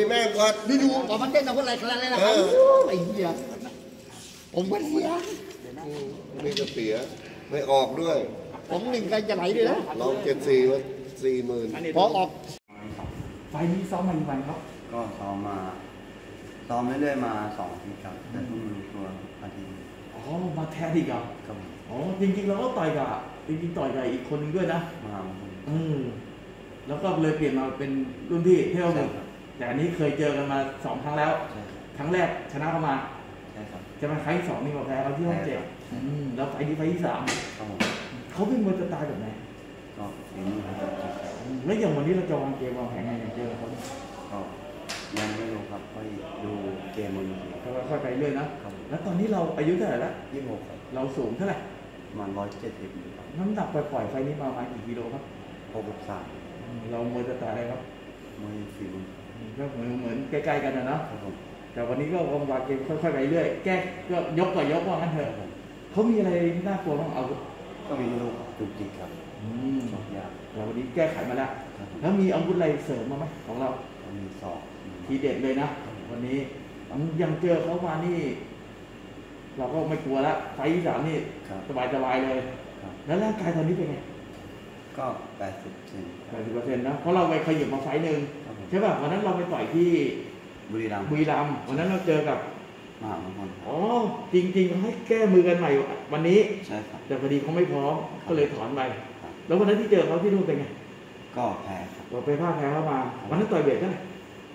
แม่ก่อนนี่ดูออกมาเต้นเอาคนไรครั้งเลยนะครับไอ้เหี้ยผมมันเสียนี่ก็เสียไม่ออกด้วยผมหนึ่งกันจะไหลด้วยนะเรา74 ว่า 40,000 พอออกไฟนี้ซ้อมมากี่วันครับก็ซ้อมเรื่อยๆมา2 อาทิตย์ครับแต่เพิ่งรู้ตัวอาทิตย์อ๋อมาแทนอีกเหรอครับอ๋อจริงๆเราก็ต่อยกับต่อยกับอีกคนนึงด้วยนะแล้วก็เลยเปลี่ยนมาเป็นรุ่นพี่เท่าหนึ่งแต่อันนี้เคยเจอกันมา2 ครั้งแล้วครั้งแรกชนะเข้ามาใช่ครับจะมาครั้งที่2นี่มาแพ้เขาที่ห้อง7แล้วไฟนี้ไฟที่3เขาเป็นมวยสไตล์แบบไหนก็ฝีมือครับแล้วอย่างวันนี้เราจะวางเกมวางแผนไงอย่างเจอเขาก็ยังไม่รู้ครับก็ดูเกมมันก็ค่อยไปเรื่อยนะแล้วตอนนี้เราอายุเท่าไหร่ละ 26ครับเราสูงเท่าไหร่ประมาณ170ครับน้ำหนักปล่อยไฟนี้มากี่กิโลครับ 63 เรามวยสไตล์อะไรครับมวยฝีมือก็เหมือนใกล้ๆกันนะแต่วันนี้ก็วางเกมค่อยๆไปเรื่อยแก้ก็ยกต่อยกว่างั้นเถอะเขามีอะไรน่ากลัวบ้างเอาก็มีลูกจุกจิกครับชอบยากเราวันนี้แก้ไขมาแล้วแล้วมีอาวุธอะไรเสริมมาไหมของเรามีศอกทีเด็ดเลยนะวันนี้ยังเจอเขามานี่เราก็ไม่กลัวแล้วไฟที่3นี่สบายๆเลยแล้วร่างกายตอนนี้เป็นไงก็80% นะเพราะเราไปขยับมาไฟนึงใช่ป่ะวันนั้นเราไปต่อยที่บุรีรัมย์วันนั้นเราเจอกับมหามงคลอ๋อจริงๆให้แก้มือกันใหม่วันนี้ใช่ครับแต่พอดีเขาไม่พร้อมก็เลยถอนไปแล้ววันนั้นที่เจอเขาที่นู่นเป็นไงก็แพ้ครับเราไปแพ้เข้ามาวันนั้นต่อยเวทเท่าไหร่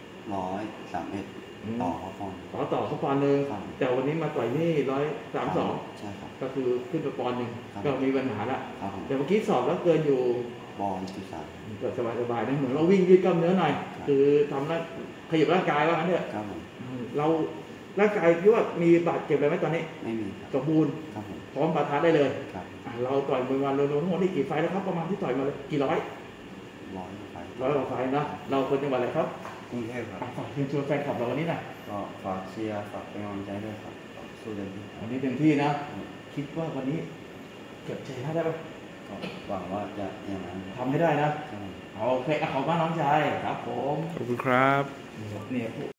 131ต่อเขาปอนด์ต่อเขาปอนด์นึงแต่วันนี้มาต่อยที่132 ใช่ครับก็คือขึ้นไปปอนด์นึงก็มีปัญหาละแต่เมื่อกี้สอบแล้วเกินอยู่ปอนด์ที่ 3ก็สบายๆนะเหมือนเราวิ่งยืดกล้ามเนื้อหน่อยคือทำแล้วขยับร่างกายว่างั้นเถอะเราร่างกายคิดว่ามีบาดเจ็บอะไรไหมตอนนี้ไม่มีสมบูรณ์พร้อมปะทะได้เลยเราต่อยมวยวันรวมทั้งหมดนี่กี่ไฟแล้วครับประมาณที่ต่อยมาเลยกี่ร้อยกว่าไฟนะเราคนจังหวัดอะไรครับกรุงเทพครับฝากเชิญชวนแฟนคลับเราวันนี้นะก็ฝากเชียร์ฝากเป็นกำลังใจด้วยครับสู้เต็มที่วันนี้เต็มที่นะคิดว่าวันนี้เก็บใจได้ไหมก็หวังว่าจะอย่างนั้นทำให้ได้นะโอเคขอบคุณน้องชายครับผมขอบคุณครับเนี่ย